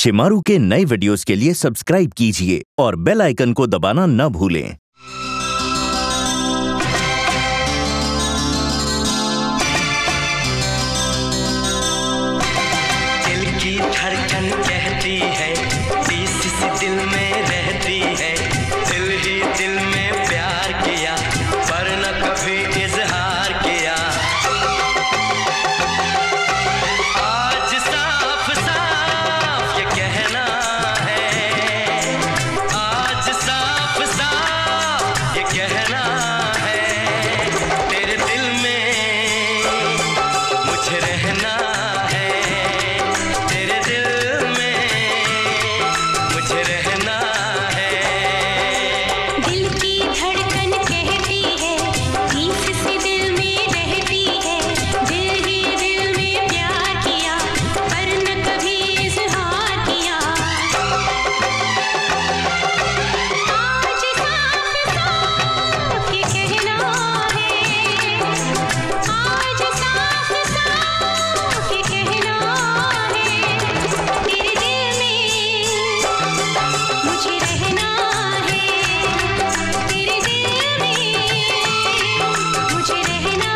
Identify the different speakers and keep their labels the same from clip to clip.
Speaker 1: शिमारू के नए वीडियोस के लिए सब्सक्राइब कीजिए और बेल आइकन को दबाना न भूलें।
Speaker 2: दिल की धड़कन कहती है, बीस सी दिल में रहती है। दिल ही दिल में प्यार किया पर न कभी इजहार किया। आज साफ साफ ये कहना है, आज साफ साफ ये कहना है, तेरे दिल में मुझे रहना है, तेरे दिल में मुझे रहना है।
Speaker 3: दिल की धड़कन कहती है, बीस सी दिल में रहती है। दिल ही दिल में प्यार किया पर न कभी इजहार किया। आज साफ साफ ये कहना है, आज साफ साफ ये कहना है, तेरे दिल में मुझे रहना है, तेरे दिल में मुझे रहना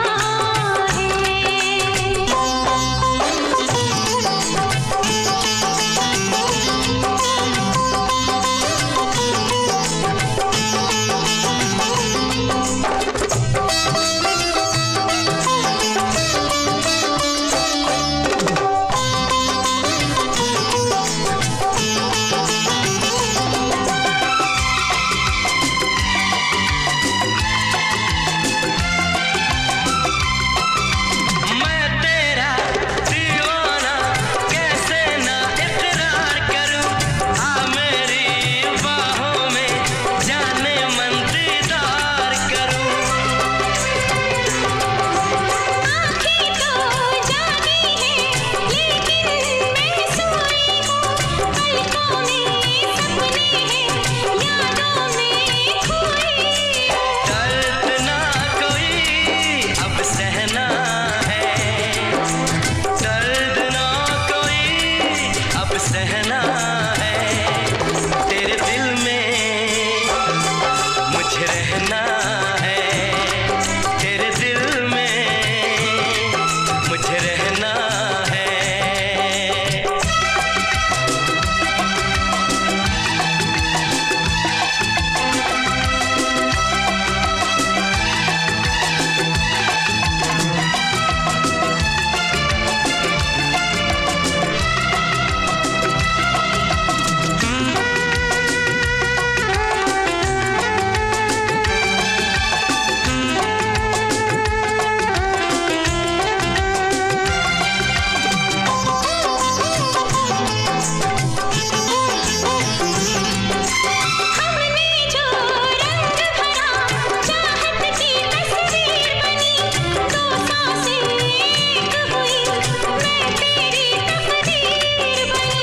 Speaker 2: मैं तेरा दीवाना कैसे ना इकरार करूं। आ मेरी बाहों में जाने मन दीदार करूं।
Speaker 3: आँखें तो जागी हैं लेकिन मैं सोई हूँ। पलकों में सपने हैं, यादों में खोई हूँ।
Speaker 2: दर्द ना कोई अब सहना है, दर्द ना कोई अब सहना है, तेरे दिल में मुझे रहना है, तेरे दिल में मुझे रहना है।
Speaker 3: हमने जो रंग भरा चाहत की तस्वीर बनी, दो सांसें एक हुई, मैं तेरी तकदीर बनी।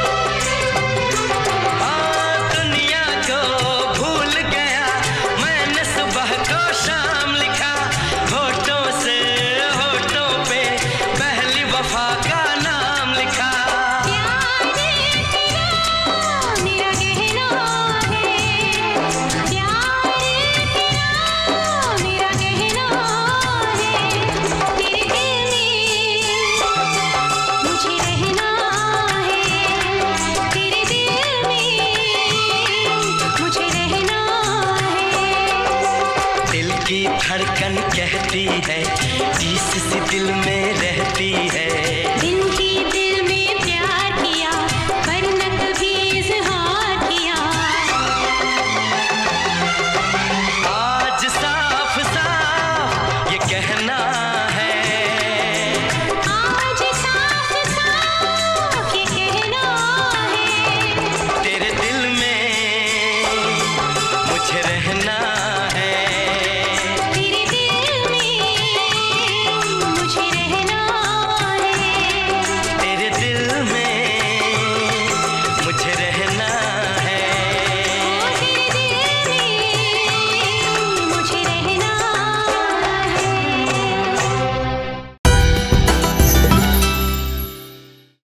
Speaker 2: दुनिया को भूल गया मैंने, सुबह को शाम लिखा, होठों से होठों पे पहली वफा का नाम लिखा।
Speaker 3: प्यार तेरा मेरा कहना है, प्यार तेरा मेरा कहना है, तेरे दिल में मुझे रहना है, तेरे दिल में मुझे रहना है।
Speaker 2: दिल की धड़कन कहती है, बीस सी दिल में रहती है।